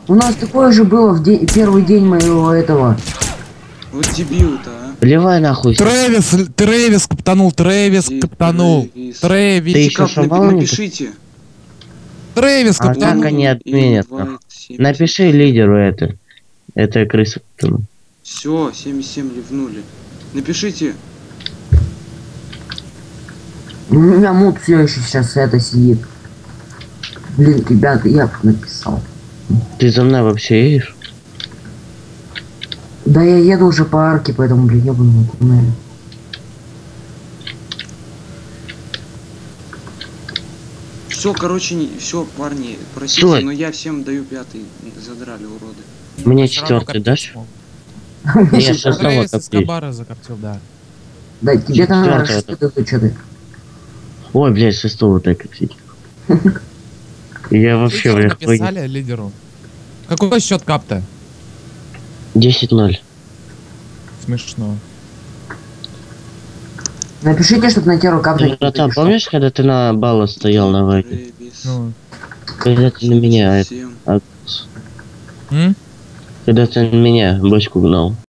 У нас такое же было в первый день моего этого. Вот дебил-то, а. Плевай нахуй. Трэвис каптанул, Трэвис каптанул. Ты Трэвис. еще Как, шамбал не напишите. Трэвис А каптанул. как они отменят? Напиши лидеру это. Это крыса. Все, 77 ливнули. Напишите. У меня мут все еще сейчас это сидит. Блин, ребята, я написал. Ты за мной вообще едешь? Да я еду уже по арке, поэтому, блин, ебаный туннель. Все, короче, все, парни, простите, Стой. но я всем даю 5-й. Задрали, уроды. Мне Всё равно 4-й коптить дашь? смог. Мне 6-го Трэвис коптить. Эскобара закоптил, да. Да, тебе там надо Четвёртого что ты. Ой, блядь, 6-го так коптить. Я вообще, Лидеру блядь, написали, лидеру. Какой счет капта? 10-0. Смешно. Напишите, чтобы на теру капнуть. Братан, помнишь, когда ты на балла стоял на вайке? Трэвис, Ну. Когда ты на меня, 77. М? когда ты на меня бочку гнал.